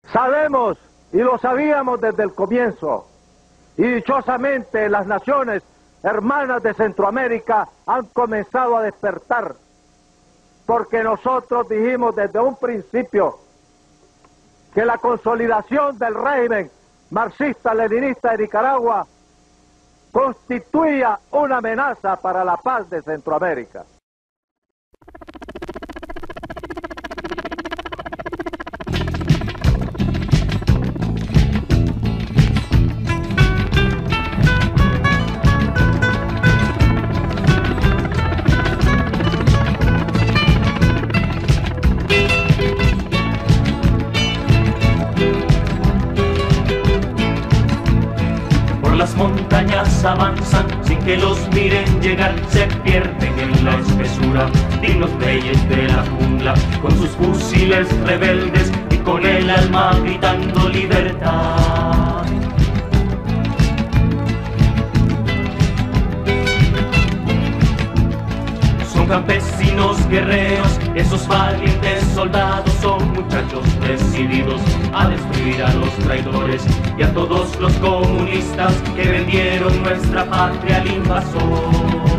Sabemos y lo sabíamos desde el comienzo, y dichosamente las naciones hermanas de Centroamérica han comenzado a despertar, porque nosotros dijimos desde un principio que la consolidación del régimen marxista-leninista de Nicaragua constituía una amenaza para la paz de Centroamérica. Las montañas avanzan sin que los miren llegar, se pierden en la espesura, dignos reyes de la jungla, con sus fusiles rebeldes y con el alma gritando libertad. Son campesinos guerreros, esos valientes soldados, son muchachos decididos a destruir a los traidores y a todos los comunistas que vendieron nuestra patria al invasor.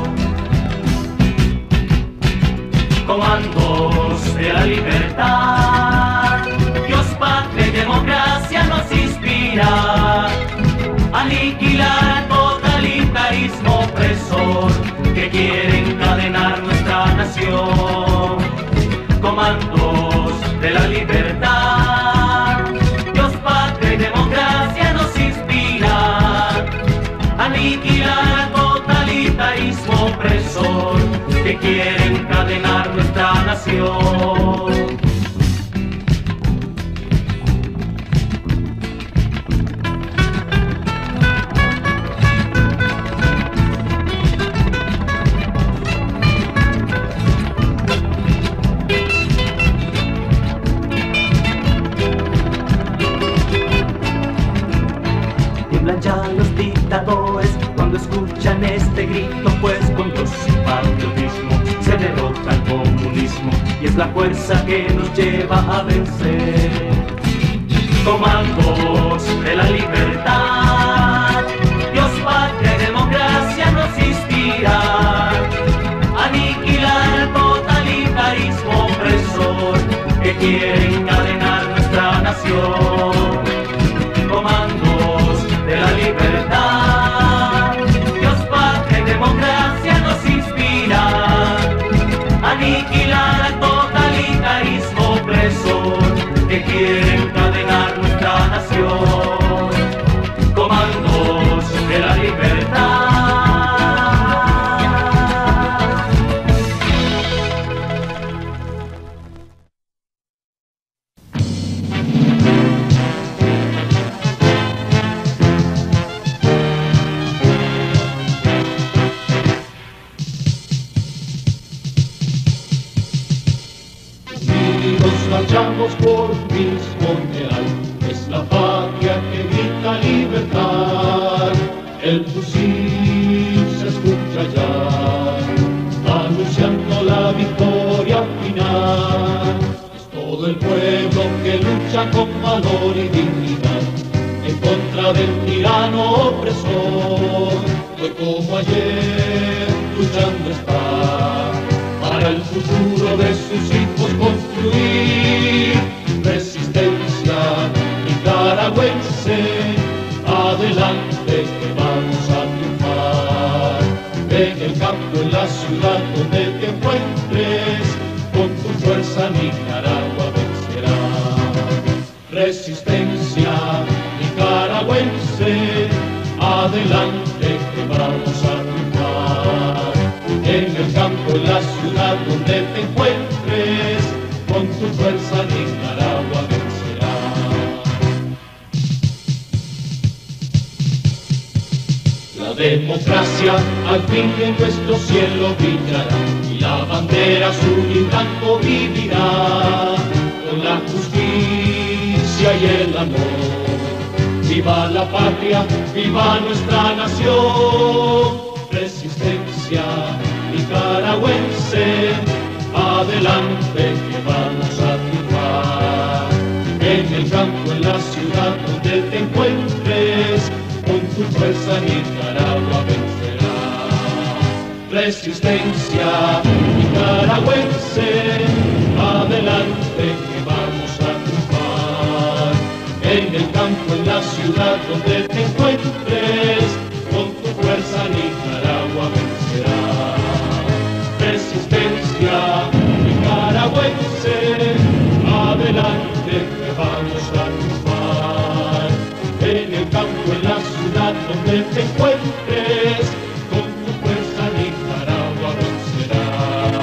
Comandos de la libertad, Dios, patria y democracia nos inspira a aniquilar al totalitarismo opresor que quiere encadenar nuestra nación. Comandos de la libertad, Dios, patria y democracia nos inspira a aniquilar al totalitarismo opresor que quiere encadenar nuestra nación. Ya los dictadores cuando escuchan este grito, pues con Dios y patriotismo se derrota el comunismo y es la fuerza que nos lleva a vencer. Comandos de la libertad, Dios, patria y democracia nos inspira a aniquilar el totalitarismo opresor que quiere encadenar nuestra nación. Comandos de la libertad, Dios, patria y democracia nos inspira a aniquilar al totalitarismo opresor que quiere encadenar nuestra nación. Comandos de la libertad. Marchamos por un mismo ideal, es la patria que grita libertad. El fusil se escucha ya, anunciando la victoria final. Es todo el pueblo que lucha con valor y dignidad en contra del tirano opresor. Hoy como ayer luchando está para el futuro de sus hijos construir resistencia nicaragüense. Adelante que vamos a triunfar, en el campo, en la ciudad donde te encuentres, con tu fuerza Nicaragua vencerá. Resistencia nicaragüense, adelante que vamos a triunfar, en el campo, en la ciudad donde te encuentres, con tu fuerza Nicaragua vencerá. La democracia al fin en nuestro cielo brillará, y la bandera azul y blanco vivirá, con la justicia y el amor. Viva la patria, viva nuestra nación. Resistencia nicaragüense, adelante que vamos a triunfar, en el campo, en la ciudad donde te encuentres, con tu fuerza Nicaragua vencerá. Resistencia nicaragüense, adelante que vamos a triunfar. En el campo, en la ciudad donde te encuentres, con tu fuerza Nicaragua vencerá. Resistencia nicaragüense, adelante que vamos a triunfar. En el campo, en la ciudad donde te encuentres, con tu fuerza Nicaragua vencerá.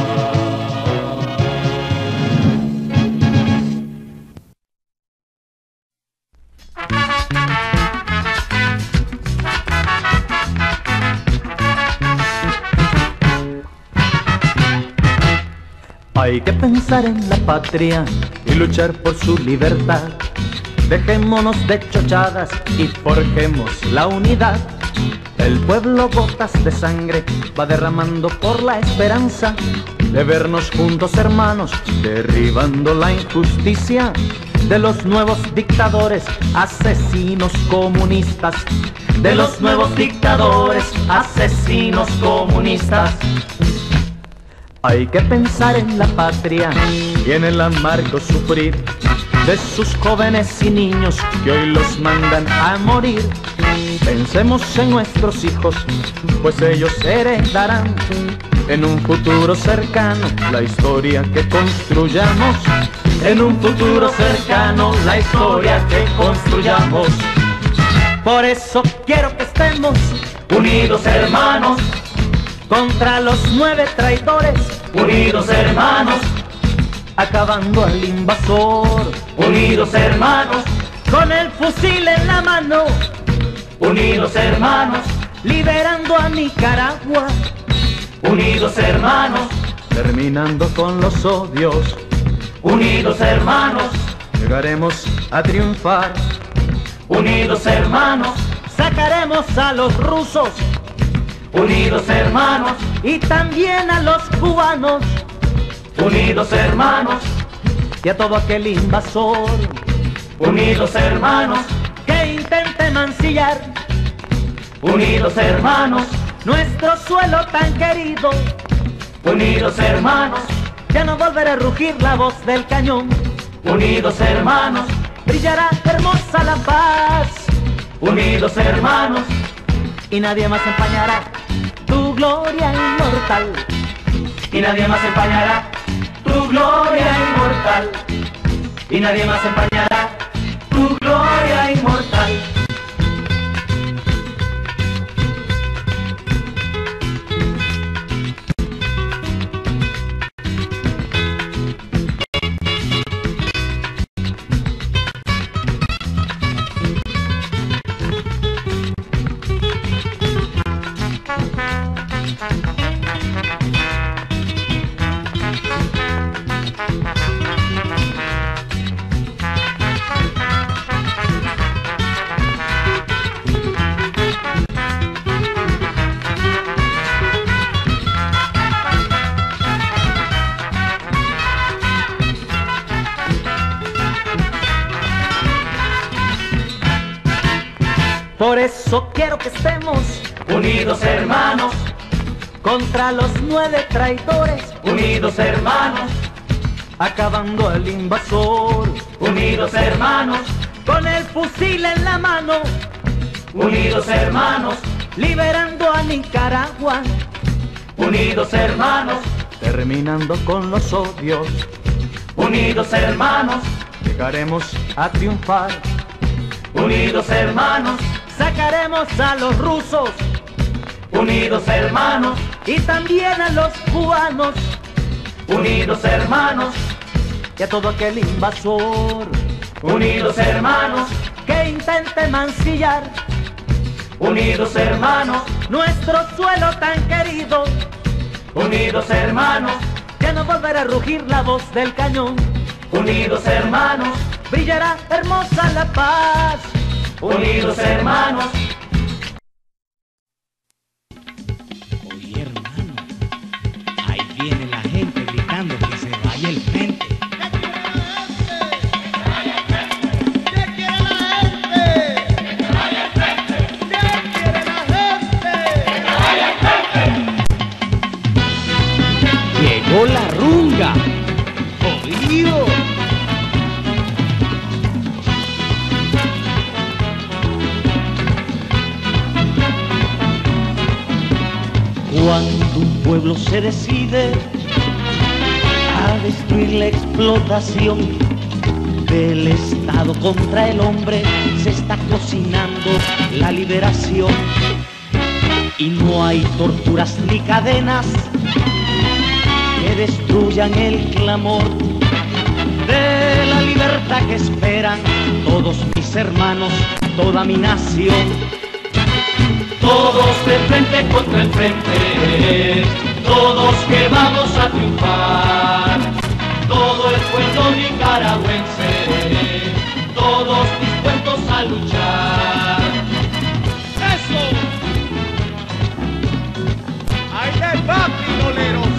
Hay que pensar en la patria y luchar por su libertad. Dejémonos de chochadas y forjemos la unidad. El pueblo gotas de sangre va derramando por la esperanza de vernos juntos, hermanos, derribando la injusticia de los nuevos dictadores, asesinos comunistas. De los nuevos dictadores, asesinos comunistas. Hay que pensar en la patria y en el amargo sufrir de sus jóvenes y niños que hoy los mandan a morir. Pensemos en nuestros hijos, pues ellos heredarán en un futuro cercano la historia que construyamos. En un futuro cercano la historia que construyamos. Por eso quiero que estemos unidos, hermanos, contra los 9 traidores, unidos, hermanos, acabando al invasor, unidos, hermanos, con el fusil en la mano, unidos, hermanos, liberando a Nicaragua, unidos, hermanos, terminando con los odios, unidos, hermanos, llegaremos a triunfar, unidos, hermanos, sacaremos a los rusos, unidos, hermanos, y también a los cubanos, unidos, hermanos, y a todo aquel invasor, unidos, hermanos, que intente mancillar, unidos, hermanos, nuestro suelo tan querido, unidos, hermanos, ya no volverá a rugir la voz del cañón, unidos, hermanos, brillará hermosa la paz, unidos, hermanos, y nadie más empañará tu gloria inmortal, y nadie más empañará tu gloria inmortal, y nadie más empañará tu gloria inmortal. Por eso quiero que estemos unidos, hermanos, contra los 9 traidores, unidos, hermanos, acabando al invasor, unidos, hermanos, con el fusil en la mano, unidos, hermanos, liberando a Nicaragua, unidos, hermanos, terminando con los odios, unidos, hermanos, llegaremos a triunfar, unidos, hermanos, sacaremos a los rusos, unidos, hermanos, y también a los cubanos, unidos, hermanos, y a todo aquel invasor, unidos, hermanos, que intente mancillar, unidos, hermanos, nuestro suelo tan querido, unidos, hermanos, ya no volverá a rugir la voz del cañón, unidos, hermanos, brillará hermosa la paz, unidos, hermanos. Oye, hermano, ahí viene la gente gritando que se vaya el frente. ¡Que quiere Cuando un pueblo se decide a destruir la explotación del Estado contra el hombre, se está cocinando la liberación. Y no hay torturas ni cadenas que destruyan el clamor de la libertad que esperan todos mis hermanos, toda mi nación. Todos de frente contra el frente, todos que vamos a triunfar. Todo el pueblo nicaragüense, todos dispuestos a luchar. ¡Eso! ¡Ahí les va, pistoleros!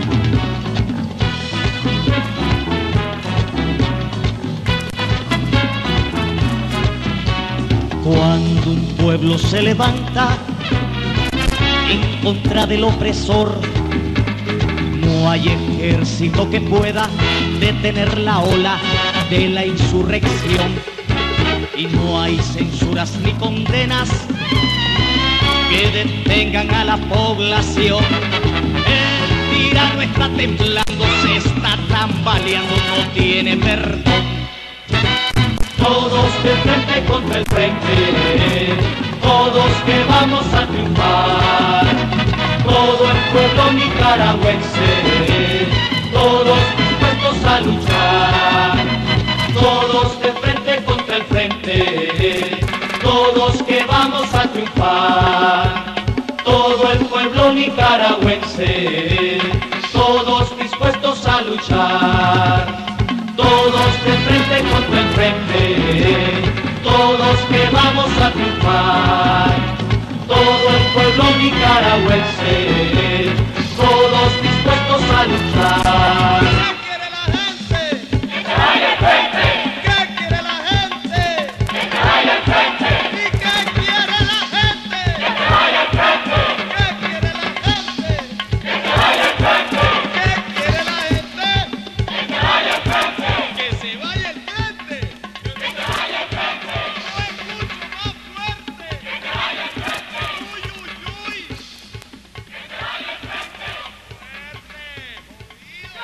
Cuando un pueblo se levanta en contra del opresor, no hay ejército que pueda detener la ola de la insurrección. Y no hay censuras ni condenas que detengan a la población. El tirano está temblando, se está tambaleando, no tiene perdón. Todos de frente contra el frente, todos que vamos a triunfar. Todo el pueblo nicaragüense, todos dispuestos a luchar. Todos de frente contra el frente, todos que vamos a triunfar. Todo el pueblo nicaragüense, todos dispuestos a luchar. Todos de frente contra el frente, todos que vamos a triunfar. Todo el pueblo nicaragüense, todos dispuestos a luchar. ¿Qué quiere la gente? ¡Que se vaya al frente! ¿Qué quiere la gente? ¡Que se vaya al frente! ¿Y qué quiere la gente? ¡Que se vaya al frente! ¿Qué quiere la gente? ¡Que se vaya al frente! ¿Qué quiere la gente? ¡Que se vaya al frente! ¡Que se vaya al frente! ¡Que se vaya al frente! ¡No es mucho más fuerte! ¡Que se vaya al frente! ¡Uy, uy, uy! ¡Que se vaya al frente! ¡Fuerte! ¡Jodido!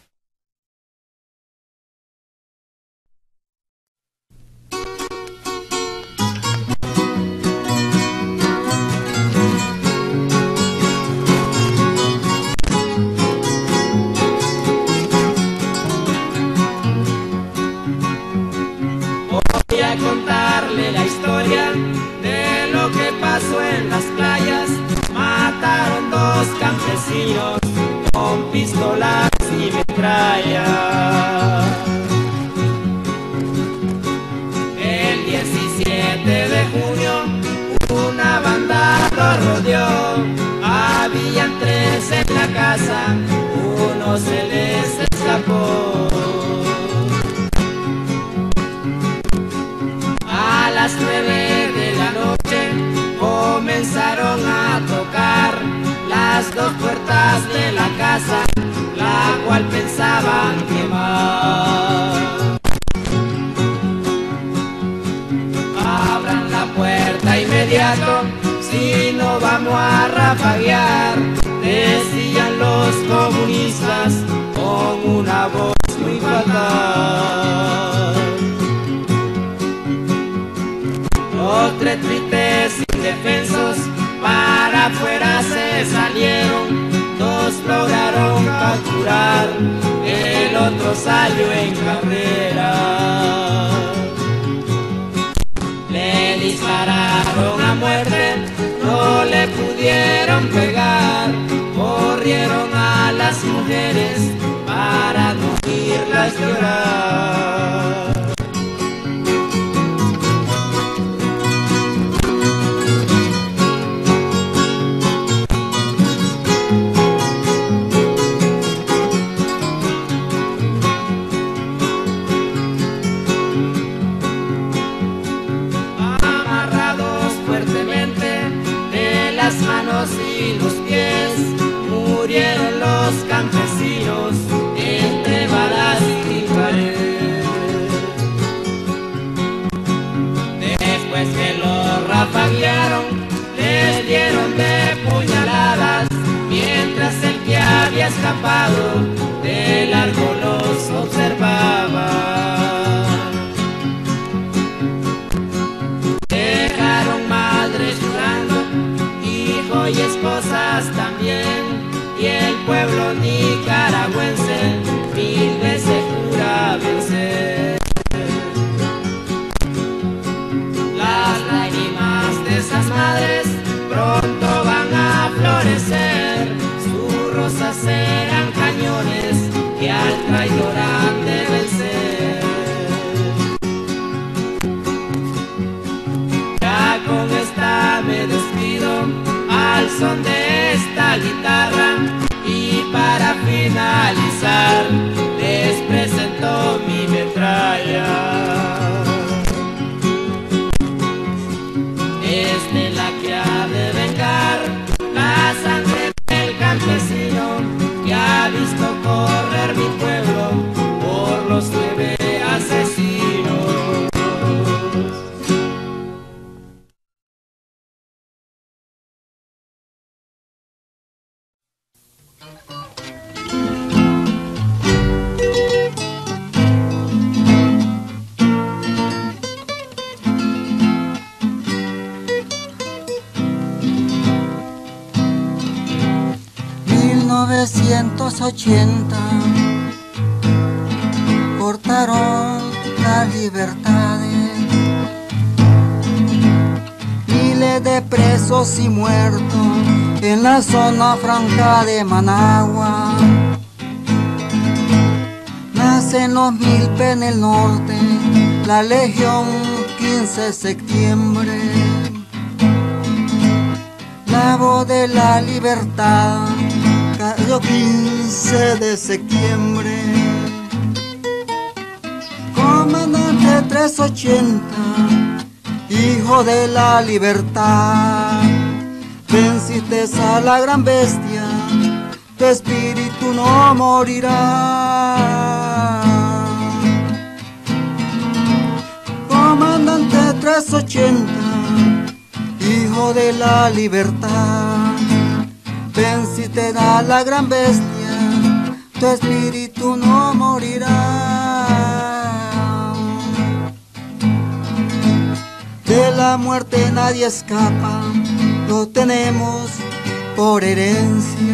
Voy a contarle la historia de lo que pasó en las playas. Mataron dos campesinos con pistolas y metralla. El 17 de junio una banda los rodeó. Habían tres en la casa, uno se les escapó. A las 9 de la noche comenzaron a tocar las dos puertas de la casa, la cual pensaban quemar. Abran la puerta inmediato, si no vamos a rafaguear, decían los comunistas con una voz muy fatal. Los tres tristes indefensos para afuera se salieron, dos lograron capturar, el otro salió en carrera. Le dispararon a muerte, no le pudieron pegar, corrieron a las mujeres para no oírlas llorar. Manos y los pies, murieron los campesinos entre balas y pared. Después que los rafaguearon, les dieron de puñaladas esposas también, y el pueblo nicaragüense 1000 veces jura vencer. Las lágrimas de esas madres pronto van a florecer, sus rosas serán cañones que al traidor han de vencer. Ya con esta me despido al son de esta guitarra, y para finalizar les presento mi metralla. Es de la que ha de vengar la sangre del campesino que ha visto correr mi pueblo por los 9 asesinos. cortaron las libertades, miles de presos y muertos en la zona franca de Managua. Nacen los Milpe en el norte, la Legión 15 de septiembre, la voz de la libertad cayó 15 de septiembre. Comandante 380, hijo de la libertad, venciste a la gran bestia, tu espíritu no morirá. Comandante 380, hijo de la libertad, venciste a la gran bestia, tu espíritu no morirá. De la muerte nadie escapa, lo tenemos por herencia.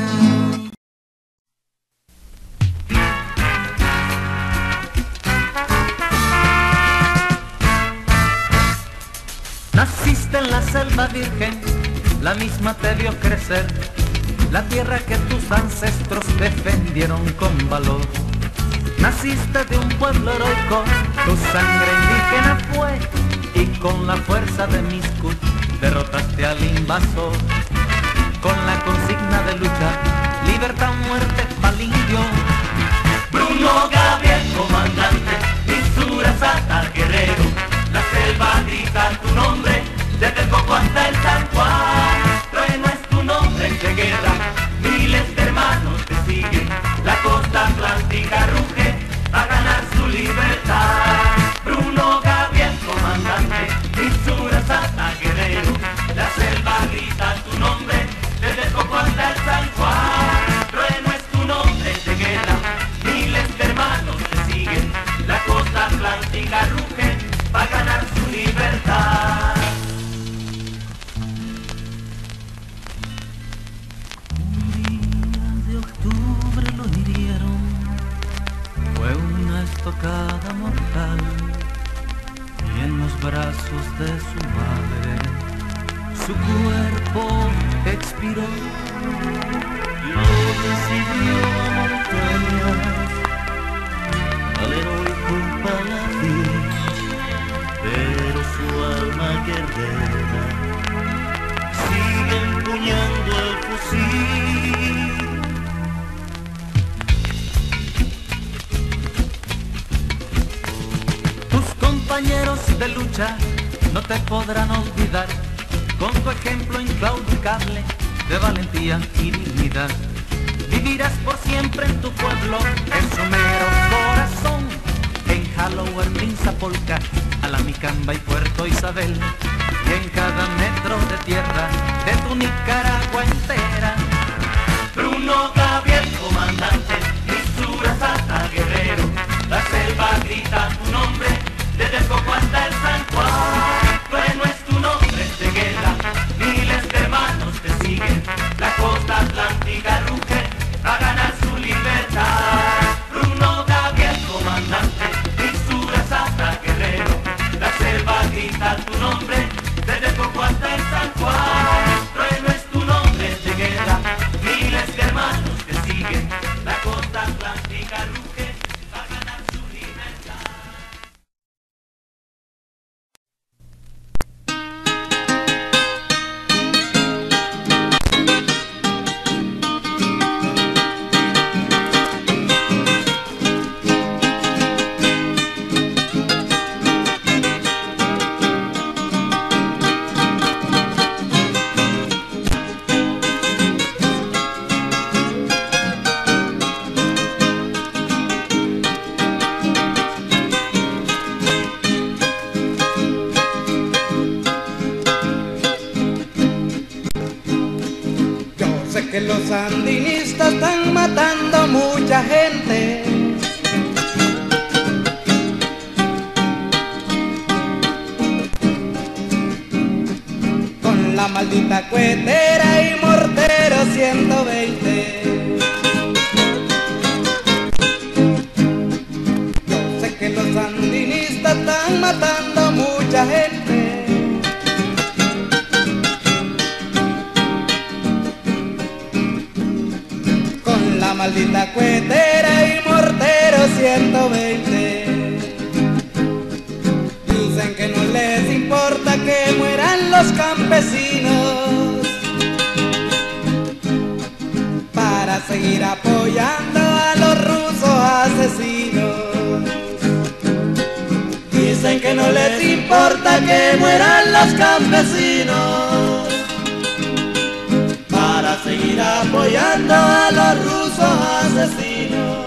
Naciste en la selva virgen, la misma te vio crecer, la tierra que tus ancestros defendieron con valor. Naciste de un pueblo heroico, tu sangre indígena fue, y con la fuerza de Miscut derrotaste al invasor. Con la consigna de lucha, libertad, muerte, palindio. Bruno Gabriel, comandante, Misura Sata, guerrero, la selva grita tu nombre, desde el Coco hasta el San Juan. Trueno es tu nombre de guerra, miles de hermanos te siguen, la costa atlántica ruge a ganar su libertad. Bruno Gabriel, comandante, Misura Sata, guerrero, la selva grita tu nombre, desde el Coco hasta el San Juan. Trueno es tu nombre de guerra, miles de hermanos te siguen, la costa atlántica ruge para ganar su libertad. Un día de octubre lo hirieron, fue una estocada mortal, y en los brazos de su madre su cuerpo expiró. Y lo recibió a montañas al heroico paladín, pero su alma guerrera sigue empuñando el fusil. Tus compañeros de lucha no te podrán olvidar, con tu ejemplo inclaudicable de valentía y dignidad. Vivirás por siempre en tu pueblo, en su mero corazón, en Halloween, Pinzapolca, Alamicamba y Puerto Isabel, y en cada metro de tierra de tu Nicaragua entera. Bruno Gabriel, comandante, Misura Sata, guerrero, la selva grita tu nombre, desde el Coco hasta el San Juan. Trueno es tu nombre de guerra, miles de hermanos te siguen, la grita tu nombre, desde Poco hasta el San Juan. Trueno es tu nombre de guerra, miles de hermanos te siguen, la costa atlántica ruge a ganar su libertad. Que los sandinistas están matando a mucha gente. Con la maldita cuetera y mortero 120. Yo sé que los sandinistas están matando a mucha gente. La maldita cuetera y mortero 120. Dicen que no les importa que mueran los campesinos para seguir apoyando a los rusos asesinos. Dicen que no les importa que mueran los campesinos para seguir apoyando a los rusos asesinos.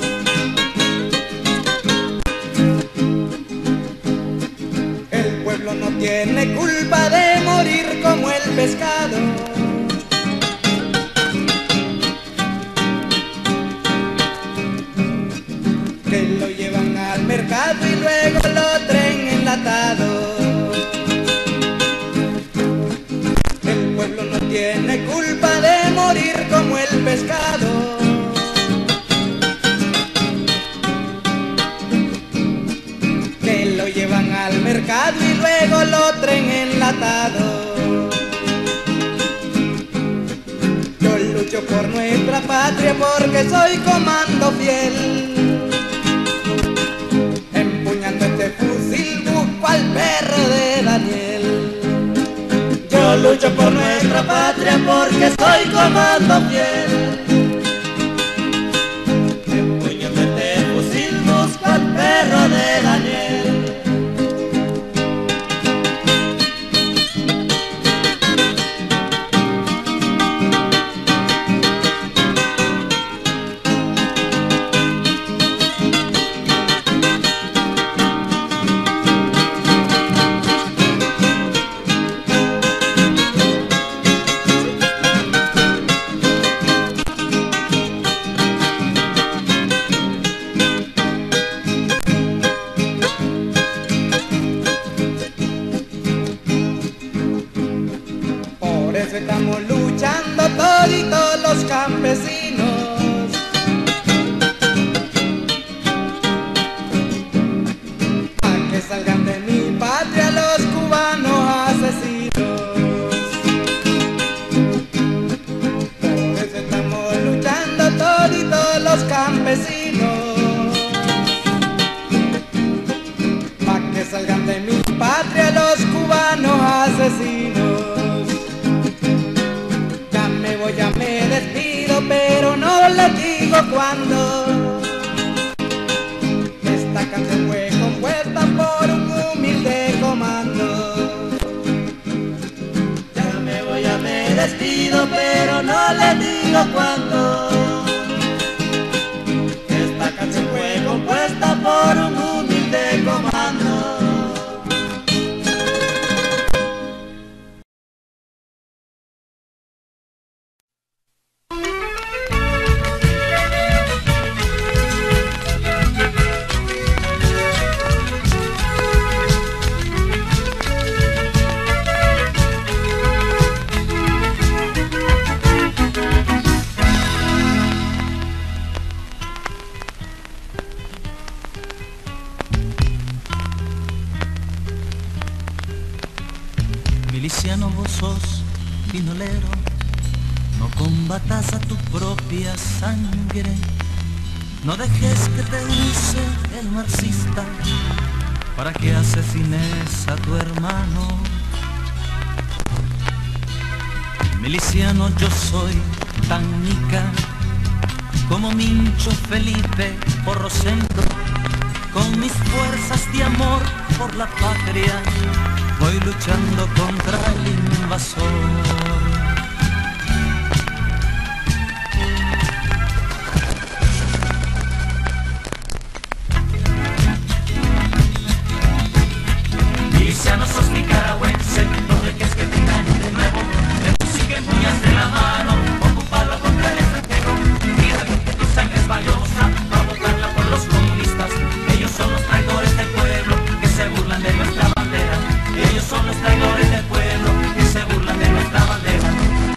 El pueblo no tiene culpa de morir como el pescado. Que lo llevan al mercado y luego lo traen enlatado. No tiene culpa de morir como el pescado. Que lo llevan al mercado y luego lo traen enlatado. Yo lucho por nuestra patria porque soy comando fiel. Empuñando este fusil busco al perro de Daniel. Yo lucho por nuestra patria porque soy comando fiel. Empuñando este fusil busco al perro de Daniel. Estamos luchando toditos los campesinos para que salgan de mi patria los cubanos asesinos. Por eso estamos luchando toditos los campesinos para que salgan de mi patria los cubanos asesinos. Ya me despido, pero no les digo cuándo. Esta canción fue compuesta por un humilde comando. Ya me despido, pero no les digo cuándo. Esta canción fue compuesta por un humilde comando. Miliciano, vos sos pinolero, no combatas a tu propia sangre, no dejes que te use el marxista para que asesines a tu hermano. Miliciano, yo soy tan nica como Mincho Felipe o Rosendo, con mis fuerzas de amor por la patria voy luchando contra el invasor. Miliciano, sos nicaragüense, no dejes que te engañen de nuevo, te siguen puñas de la mano, ocupalo contra el extranjero, mira bien que tu sangre es valiosa, va a botarla por los comunistas, ellos son los traidores del pueblo, que se burlan de nuestra bandera, ellos son los traidores del pueblo, que se burlan de nuestra bandera.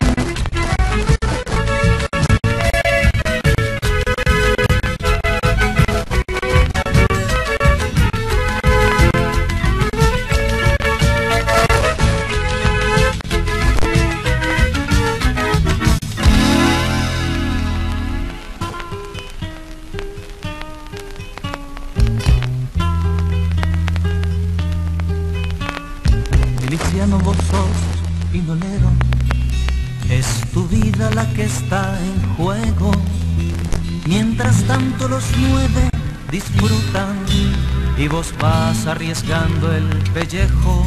Miliciano, vos sos pindolero, es tu vida la que está en juego. Mientras tanto los 9 disfrutan y vos vas arriesgando el pellejo.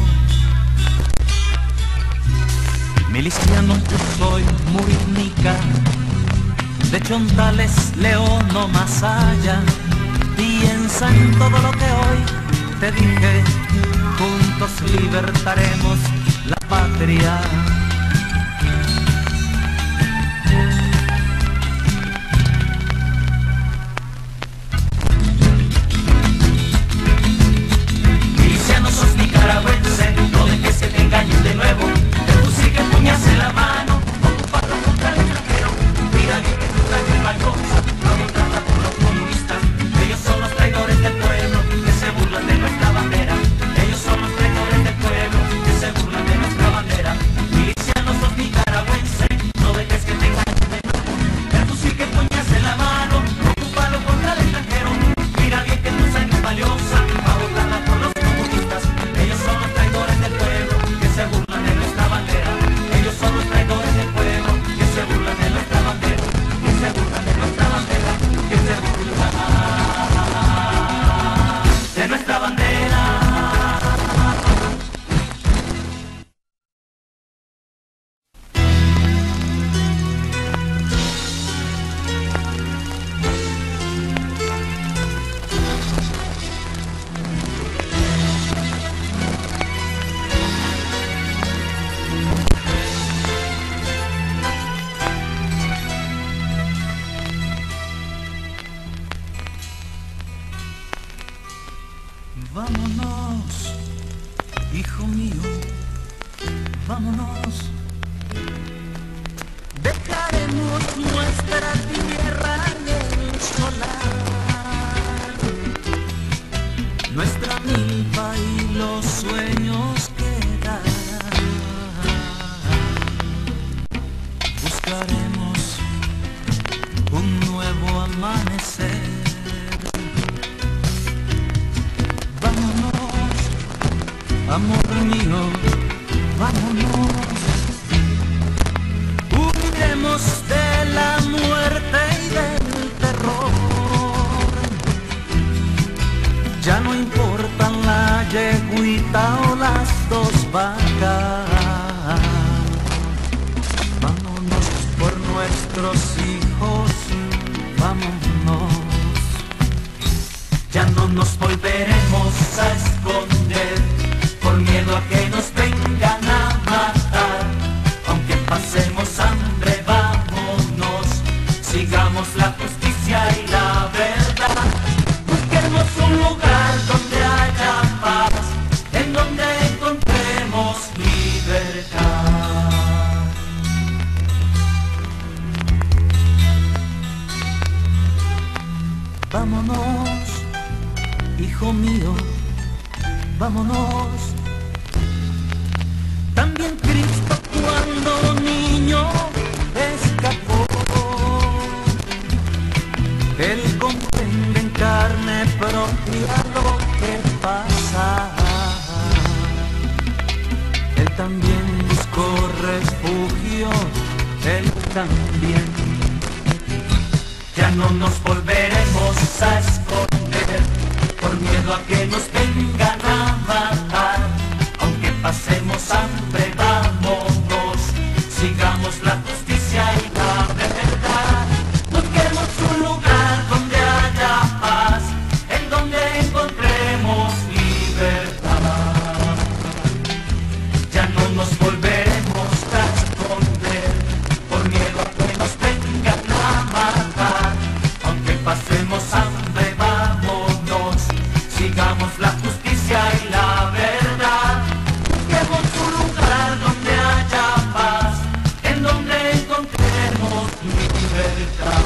Miliciano, yo soy muy nica, de Chontales, León o más allá. Piensa en todo lo que hoy te dije, juntos libertaremos la patria. Miliciano, sos nicaragüense, no dejes que te engañen de nuevo, tú sigue puñas en la mano, ocupado contra el extranjero, mira bien que tu sangre es valiosa, no botarla por los comunistas, ellos son los traidores del pueblo, que se burlan de nuestra bandera, ellos son los traidores del pueblo, que se burlan de nuestra bandera. Miliciano, sos nicaragüense, no dejes que te engañen de nuevo, tú sigue puñas en la mano, ocúpalo contra el extranjero, mira bien que tu sangre es valiosa, va a botarla por los comunistas, ellos son los traidores del pueblo, que se burlan de nuestra bandera, ellos son los traidores del pueblo, que se burlan de nuestra bandera, que se burlan de nuestra bandera, que se burlan de nuestra bandera. Vámonos, hijo mío, vámonos. Dejaremos nuestra tierra en el solar, nuestra milpa y los sueños quedarán. Buscaremos un nuevo amanecer. Vámonos, amor mío, vámonos. Huiremos de la muerte y del terror. Ya no importan la yeguita o las 2 vacas. Vámonos por nuestros hijos, vámonos. Ya no nos volveremos a esconder por miedo a que nos vengan a matar. Aunque pasemos hambre, vámonos, sigamos la justicia y la verdad. Busquemos un lugar donde haya paz, en donde encontremos libertad. Vámonos, hijo mío, vámonos. También también buscó refugio, él también. Ya no nos volveremos a esconder por miedo a que nos vengan a matar. Aunque pasemos hambre, vámonos, sigamos la justicia y la verdad. Busquemos un lugar donde haya paz, en donde encontremos libertad. Ya no nos volveremos a esconder por miedo a que nos vengan a matar. Aunque pasemos hambre, vámonos, sigamos la justicia y la verdad. Busquemos un lugar donde haya paz, en donde encontremos libertad.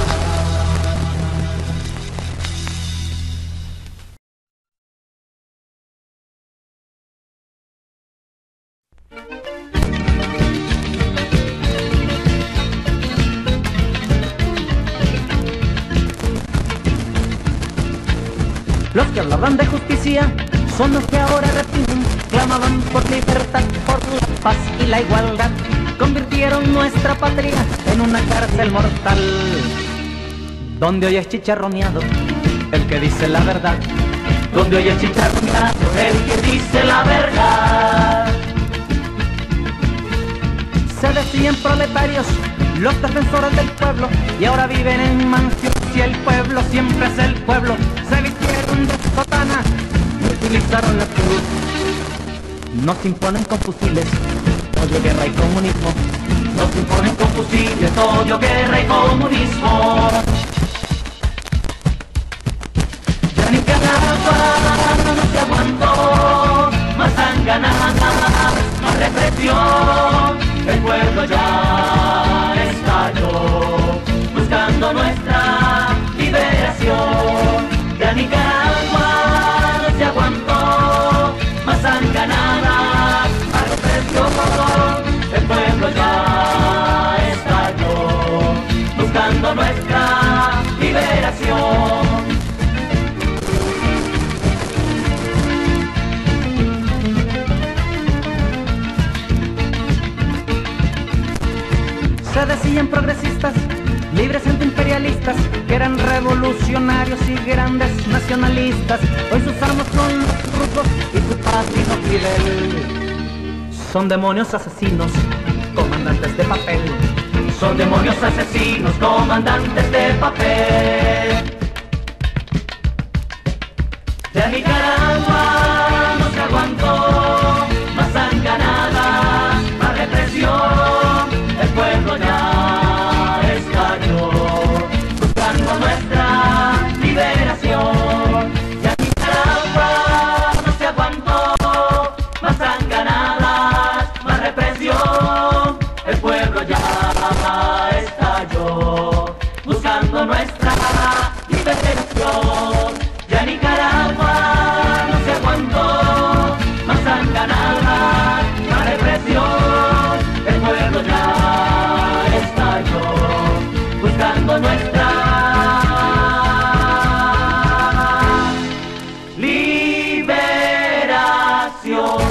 Los que hablaban de justicia son los que ahora reprimen, clamaban por libertad, por la paz y la igualdad. Convirtieron nuestra patria en una cárcel mortal, donde hoy es chicharroneado el que dice la verdad. Donde hoy es chicharroneado el que dice la verdad. Se decían proletarios los defensores del pueblo, y ahora viven en mansiones y el pueblo siempre es el pueblo. Se vistieron de sotana y utilizaron la cruz. Nos imponen con fusiles odio, guerra y comunismo. Nos imponen con fusiles odio, guerra y comunismo. Ya Nicaragua no se aguantó, más sanganada, más represión. El pueblo ya estalló, buscando nuestra liberación. Ya Nicaragua no se aguantó, más sanganada, más represión. El pueblo ya estalló, buscando nuestra liberación. Se decían progresistas, libres antiimperialistas, que eran revolucionarios y grandes nacionalistas. Hoy sus armas son los rusos y su padrino Fidel. Son demonios asesinos, comandantes de papel. Son demonios asesinos, comandantes de papel. Ya Nicaragua no se aguantó, más sanganada, más represión. El pueblo ya estalló, buscando nuestra liberación. Ya Nicaragua no se aguantó, más sanganadas, más represión. El pueblo ya estalló, buscando nuestra liberación. Ya Nicaragua no se aguantó, más sanganadas, más represión. El pueblo ya estalló, buscando nuestra liberación.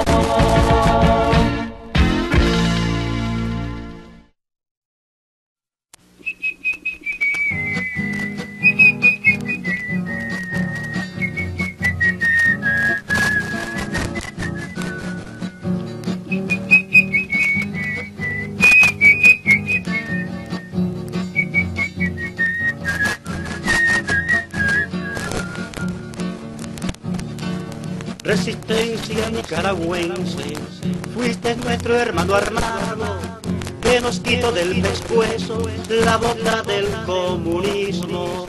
Resistencia nicaragüense, fuiste nuestro hermano armado, que nos quitó del pescuezo la bota del comunismo.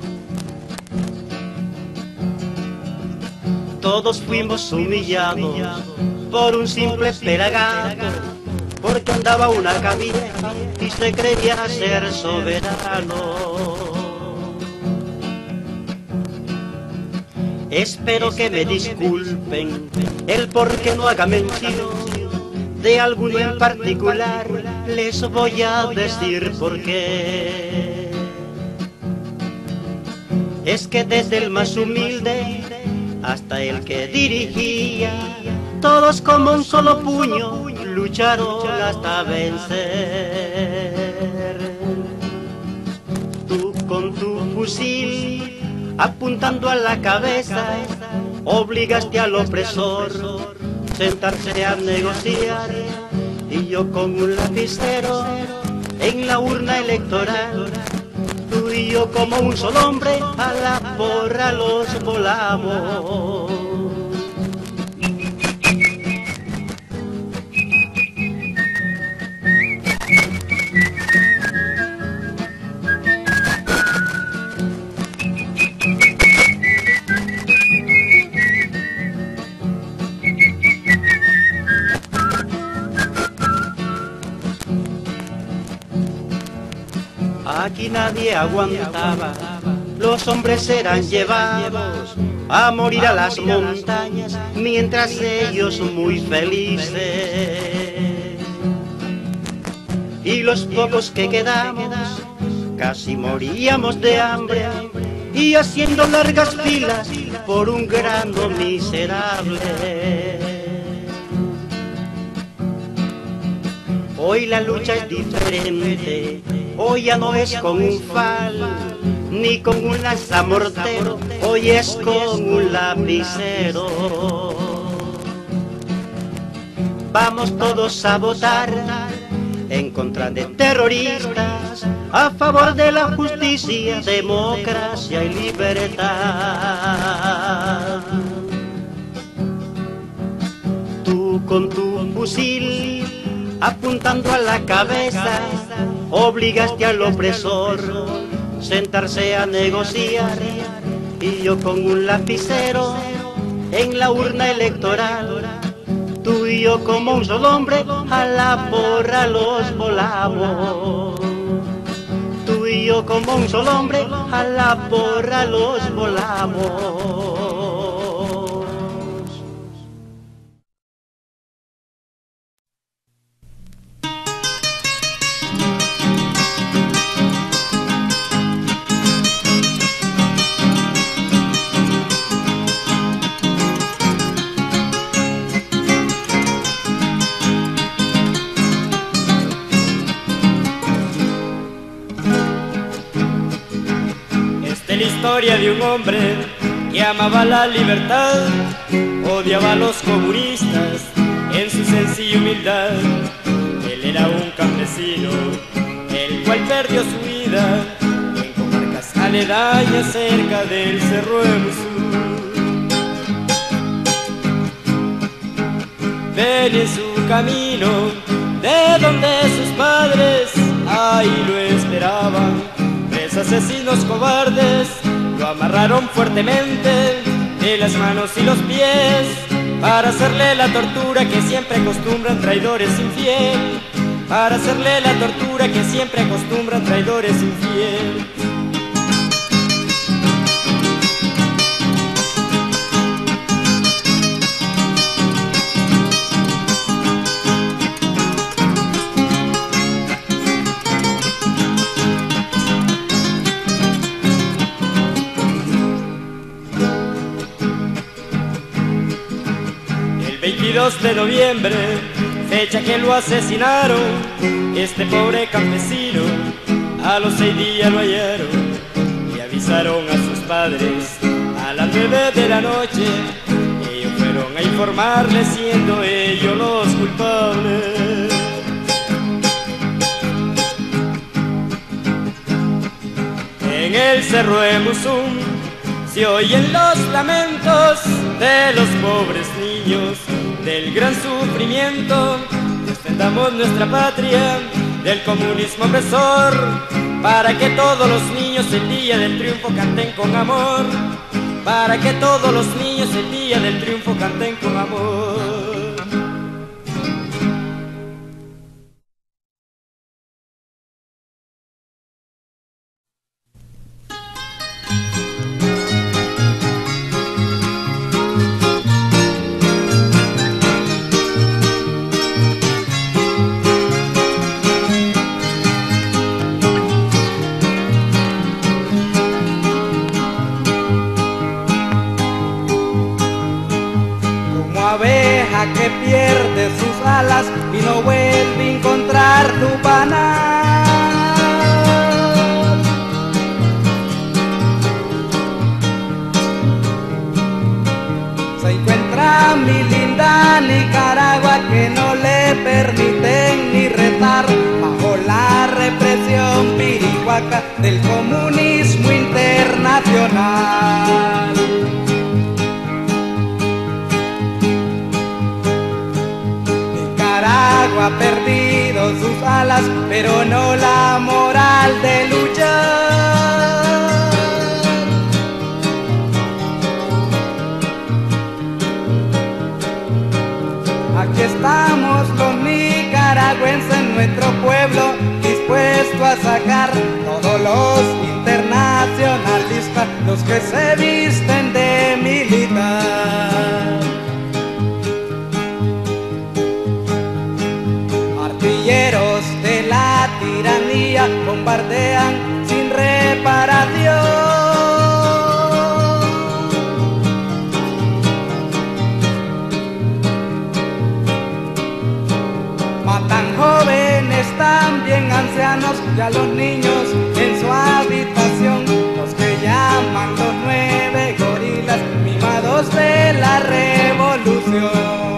Todos fuimos humillados por un simple pelagato, porque andaba una camilla y se creía ser soberano. Espero que me disculpen el por qué no haga mención de alguno en particular, les voy a decir por qué. Es que desde el más humilde hasta el que dirigía todos como un solo puño lucharon hasta vencer. Tú con tu fusil apuntando a la cabeza obligaste al opresor sentarse a negociar, y yo con un lapicero en la urna electoral, tú y yo como un solo hombre a la porra los volamos. Aquí nadie aguantaba, los hombres eran llevados a morir a las montañas, mientras ellos muy felices. Y los pocos que quedamos casi moríamos de hambre, y haciendo largas filas por un grano miserable. Hoy la lucha es diferente, hoy ya no es con un fal, ni con un lanzamortero, hoy es con un lapicero. Vamos todos a votar en contra de terroristas, a favor de la justicia, democracia y libertad. Tú con tu fusil apuntando a la cabeza obligaste al opresor sentarse a negociar, y yo con un lapicero en la urna electoral, tú y yo como un solo hombre a la porra los volamos. Tú y yo como un solo hombre a la porra los volamos. La historia de un hombre que amaba la libertad, odiaba a los comunistas en su sencilla humildad. Él era un campesino, el cual perdió su vida en comarcas aledañas cerca del Cerro Emusú. Venía en su camino de donde sus padres ahí lo esperaban. Tres asesinos cobardes lo amarraron fuertemente de las manos y los pies para hacerle la tortura que siempre acostumbran traidores infieles, para hacerle la tortura que siempre acostumbran traidores infieles. El 22 de noviembre, fecha que lo asesinaron, este pobre campesino a los 6 días lo hallaron y avisaron a sus padres a las 9 de la noche. Ellos fueron a informarle siendo ellos los culpables. En el Cerro Emusú se oyen los lamentos de los pobres niños, del gran sufrimiento. Defendamos nuestra patria del comunismo opresor, para que todos los niños el día del triunfo canten con amor, para que todos los niños el día del triunfo canten con amor. alas y no vuelve a encontrar tu panal. Se encuentra mi linda Nicaragua que no le permiten ni retar bajo la represión pirihuaca del comunismo internacional. Nicaragua ha perdido sus alas, pero no la moral de luchar. Aquí estamos los nicaragüenses en nuestro pueblo, dispuestos a sacar todos los internacionalistas, los que se visten de militar. Artilleros de la tiranía bombardean sin reparación. Matan jóvenes, también ancianos y a los niños en su habitación, los que llaman los 9 gorilas mimados de la revolución.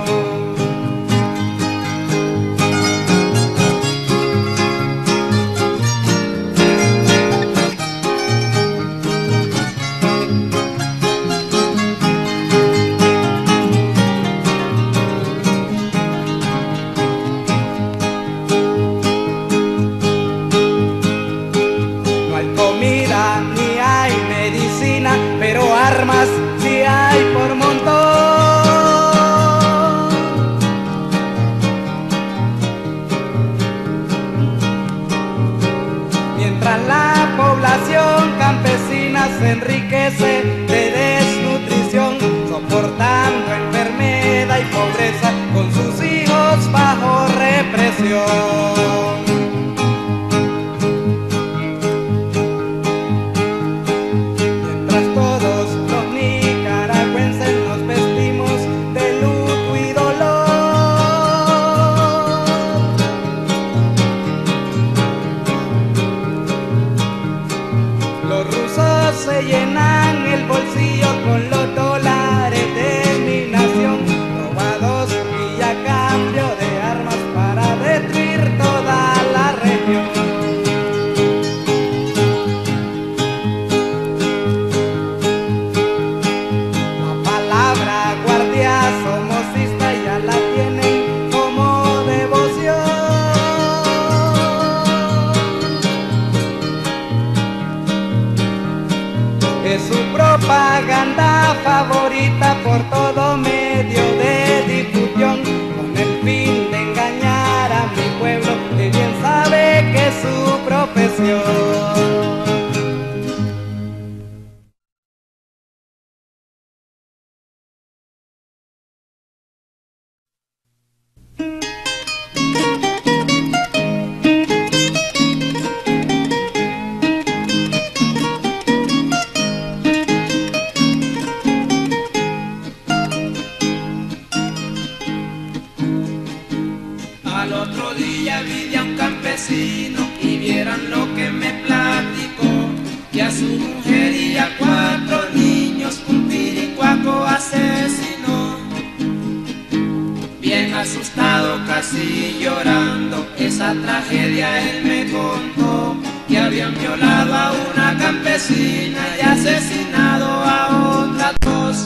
Pero armas sí hay por montón. Mientras la población campesina se enriquece de desnutrición, soportando enfermedad y pobreza con sus hijos bajo represión. Se llenan el bolsillo con los dólares de mi nación, robados y a cambio de armas para destruir toda la región. La palabra guardia somocista ya la tienen como devoción. Es su propaganda favorita por todo medio de difusión, con el fin de engañar a mi pueblo que bien sabe que es su profesión. Al otro día vi a un campesino y vieran lo que me platicó, que a su mujer y a 4 niños un piricuaco asesinó. Bien asustado, casi llorando, esa tragedia él me contó, que habían violado a una campesina y asesinado a otras 2.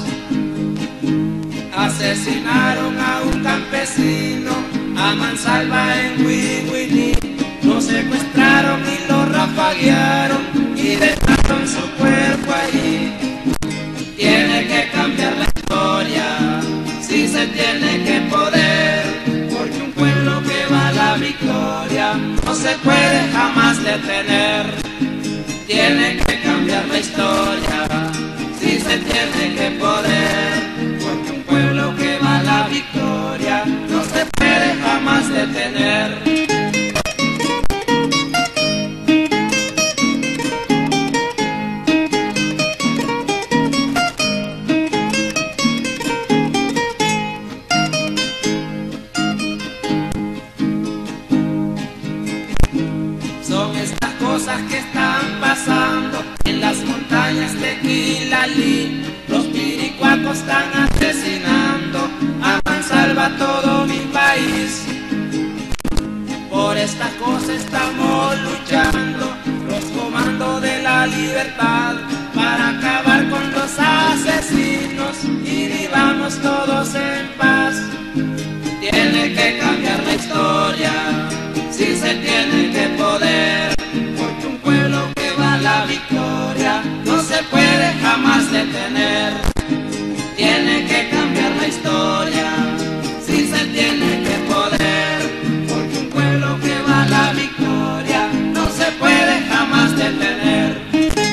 Asesinaron a un campesino a mansalva en Huihuilí, lo secuestraron y lo rafaguearon y dejaron su cuerpo allí. Tiene que cambiar la historia, si se tiene que poder, porque un pueblo que va a la victoria no se puede jamás detener. Tiene que cambiar la historia, si se tiene que poder, porque un pueblo que va a la victoria no se puede jamás detener. Pilalí, los piricuacos están asesinando a mansalva todo mi país. Por esta cosa estamos luchando, los comandos de la libertad, para acabar con los asesinos y vivamos todos en paz. Tiene que cambiar la historia, si se tiene que poder, porque un pueblo que va a la victoria no se puede jamás detener. Tiene que cambiar la historia, si se tiene que poder, porque un pueblo que va a la victoria no se puede jamás detener.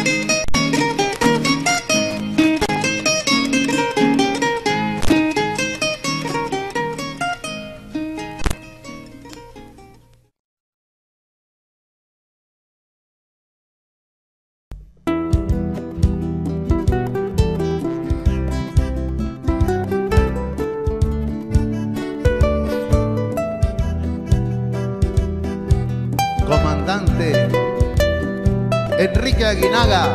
Comandante Enrique Aguinaga,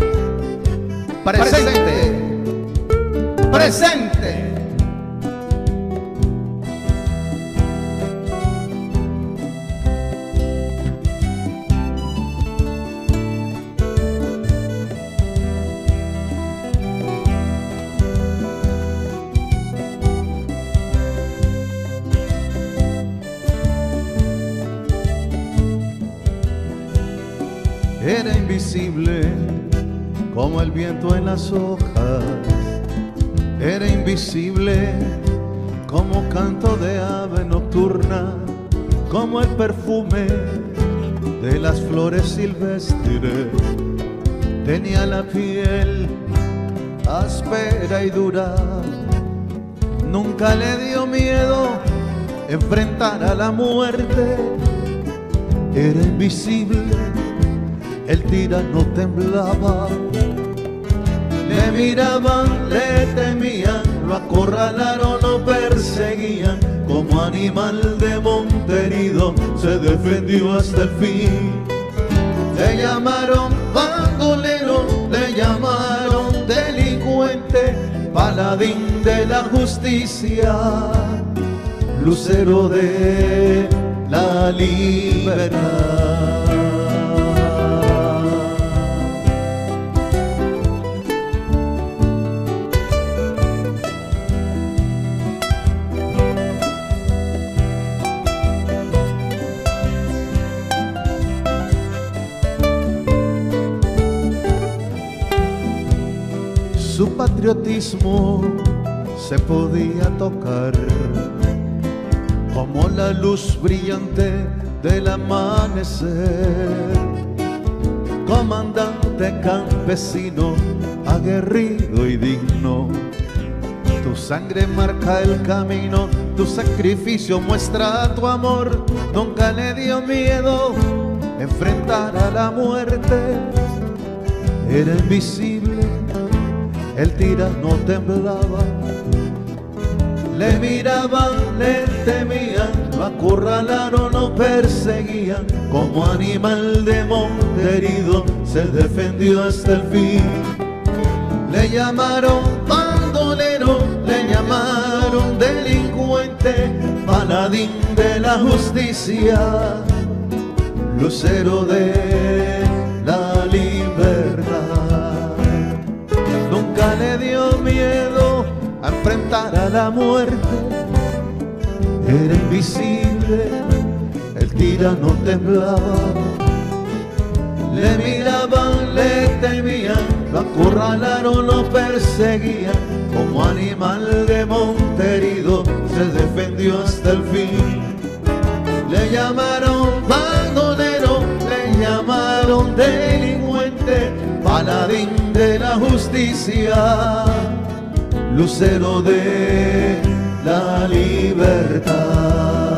presente, presente. Era invisible como el viento en las hojas, era invisible como canto de ave nocturna, como el perfume de las flores silvestres. Tenía la piel áspera y dura, nunca le dio miedo enfrentar a la muerte. Era invisible, el tirano temblaba, le miraban, le temían, lo acorralaron, lo perseguían, como animal de monte herido, se defendió hasta el fin. Le llamaron bandolero, le llamaron delincuente, paladín de la justicia, lucero de la libertad. Su patriotismo se podía tocar como la luz brillante del amanecer. Comandante campesino, aguerrido y digno, tu sangre marca el camino, tu sacrificio muestra tu amor. Nunca le dio miedo enfrentar a la muerte. Era invisible, el tirano temblaba, le miraban, le temían, lo acorralaron, lo perseguían, como animal de monte herido, se defendió hasta el fin. Le llamaron bandolero, le llamaron delincuente, paladín de la justicia, lucero de la libertad. Nunca le dio miedo a enfrentar a la muerte. Era invisible, el tirano temblaba, le miraban, le temían, lo acorralaron, lo perseguían, como animal de monte herido, se defendió hasta el fin. Le llamaron bandolero, le llamaron delincuente, paladín de la justicia, lucero de la libertad.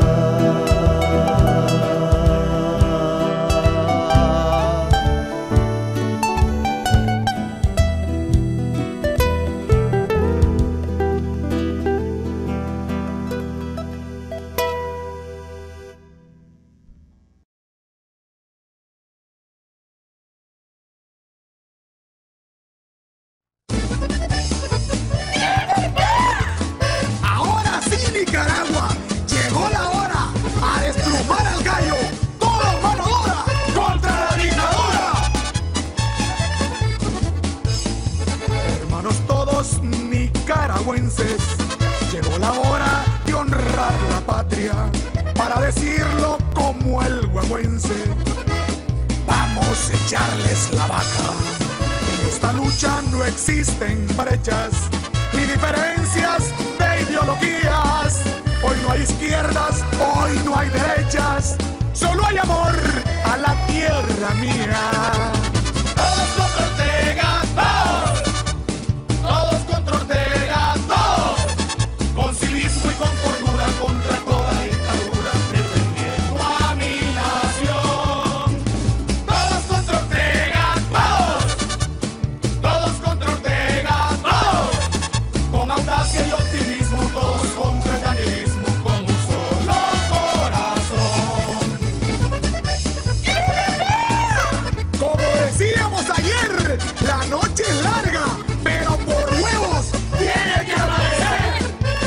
entonces llegó la hora de honrar la patria, para decirlo como el huehuense. Vamos a echarles la vaca. En esta lucha no existen brechas ni diferencias de ideologías. Hoy no hay izquierdas, hoy no hay derechas, solo hay amor a la tierra mía. Todos contra Ortega, todos. Todos contra Ortega, todos. Con civismo y con cordura contra toda dictadura, defendiendo a mi nación. Todos contra Ortega, todos. Todos contra Ortega, todos. Con audacia y optimismo, todos contra el danilismo, con un solo corazón. Como decíamos ayer, la noche es larga, pero por huevos tiene que amanecer.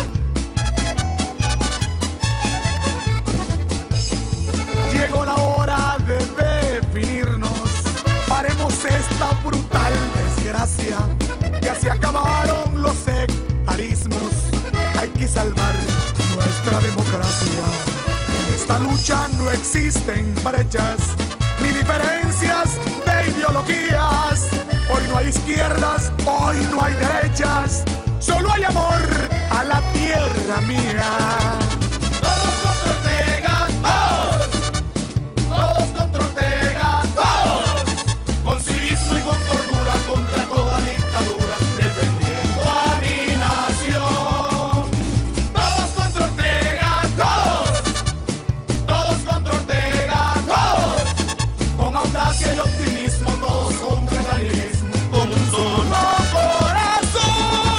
Llegó la hora de definirnos. Paremos esta brutal desgracia. Ya se acabaron los sectarismos. Hay que salvar nuestra democracia. En esta lucha no existen brechas ni diferencias de ideologías. Hoy no hay izquierdas, hoy no hay derechas, solo hay amor a la tierra mía. Todos contra Ortega, todos. Todos contra Ortega, todos. Con civismo y con cordura contra toda dictadura, defendiendo a mi nación. Todos contra Ortega, todos. Todos contra Ortega, todos. Con audacia y optimismo, todos contra el danilismo, con un solo corazón.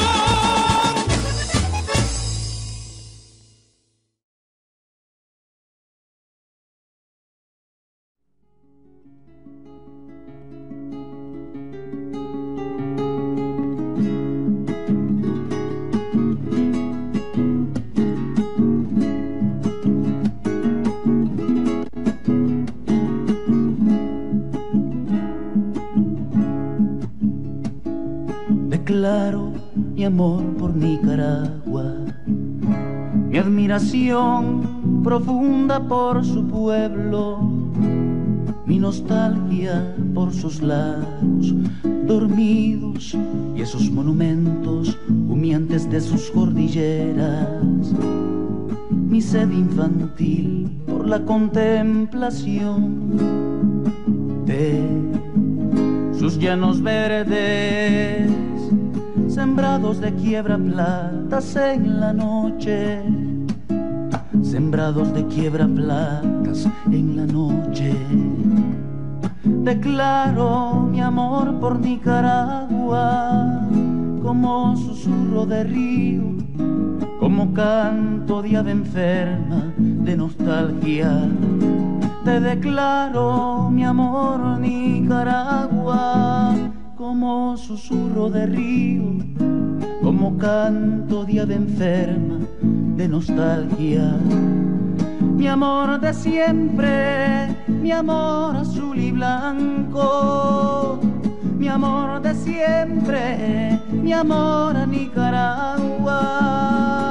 Declaro mi amor por Nicaragua, mi admiración profunda por su pueblo, mi nostalgia por sus lagos dormidos y esos monumentos humeantes de sus cordilleras, mi sed infantil por la contemplación de sus llanos verdes, sembrados de quiebra platas en la noche, sembrados de quiebra platas en la noche. Declaro mi amor por Nicaragua como susurro de río, como canto de ave enferma de nostalgia. Te declaro mi amor Nicaragua como susurro de río, como canto de ave enferma de nostalgia. Mi amor de siempre, mi amor azul y blanco, mi amor de siempre, mi amor a Nicaragua.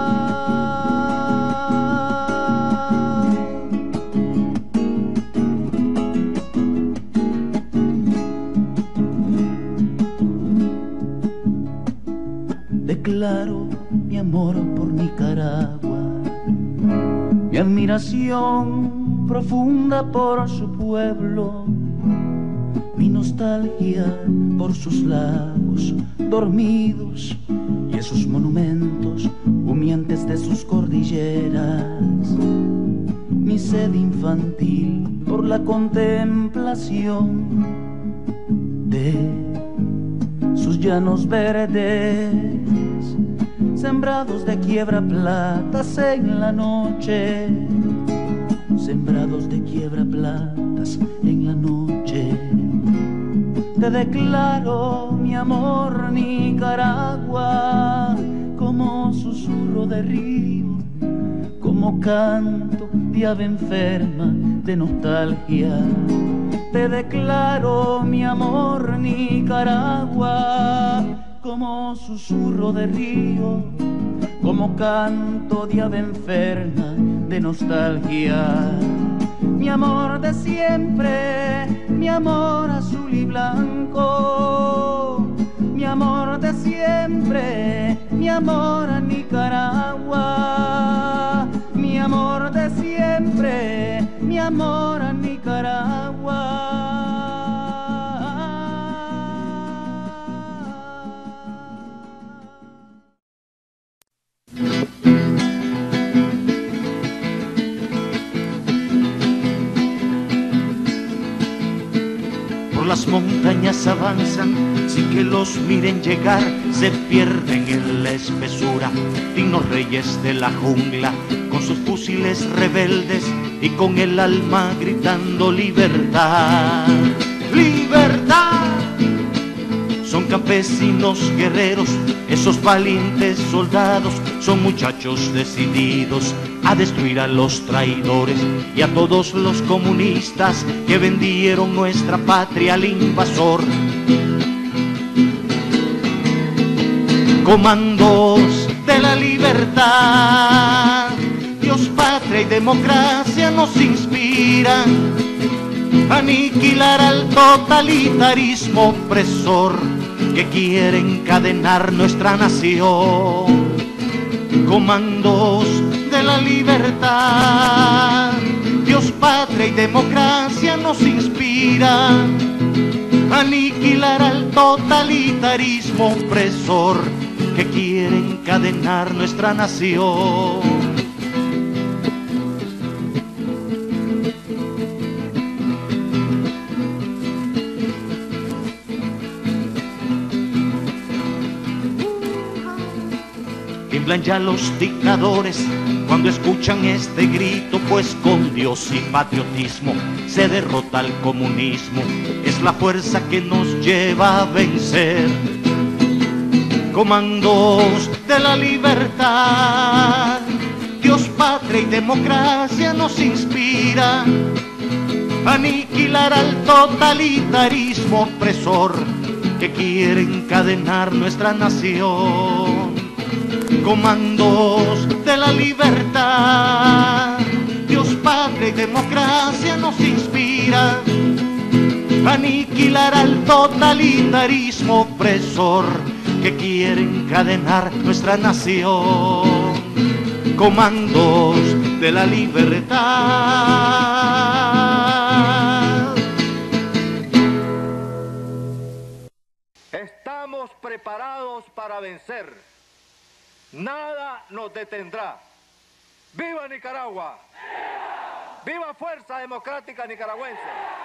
Declaro mi amor por Nicaragua, mi admiración profunda por su pueblo, mi nostalgia por sus lagos dormidos y esos monumentos humeantes de sus cordilleras, mi sed infantil por la contemplación de sus llanos verdes, sembrados de quiebra platas en la noche, sembrados de quiebra platas en la noche. Te declaro mi amor Nicaragua como susurro de río, como canto de ave enferma de nostalgia. Te declaro mi amor Nicaragua como susurro de río, como canto de ave enferma de nostalgia. Mi amor de siempre, mi amor azul y blanco, mi amor de siempre, mi amor a Nicaragua, mi amor de siempre, mi amor a Nicaragua. Las montañas avanzan sin que los miren llegar, se pierden en la espesura, dignos reyes de la jungla, con sus fusiles rebeldes y con el alma gritando libertad, libertad. Son campesinos guerreros, esos valientes soldados, son muchachos decididos a destruir a los traidores y a todos los comunistas que vendieron nuestra patria al invasor. Comandos de la libertad, Dios, patria y democracia nos inspiran a aniquilar al totalitarismo opresor que quiere encadenar nuestra nación. Comandos de la libertad, Dios, patria y democracia nos inspiran a aniquilar al totalitarismo opresor que quiere encadenar nuestra nación. Tiemblan ya los dictadores cuando escuchan este grito, pues con Dios y patriotismo se derrota al comunismo. Es la fuerza que nos lleva a vencer. Comandos de la libertad, Dios, patria y democracia nos inspira a aniquilar al totalitarismo opresor que quiere encadenar nuestra nación. Comandos de la libertad, Dios, patria y democracia nos inspira a aniquilar al totalitarismo opresor que quiere encadenar nuestra nación. Comandos de la libertad. Estamos preparados para vencer. Nada nos detendrá. ¡Viva Nicaragua! ¡Viva! ¡Viva Fuerza Democrática Nicaragüense!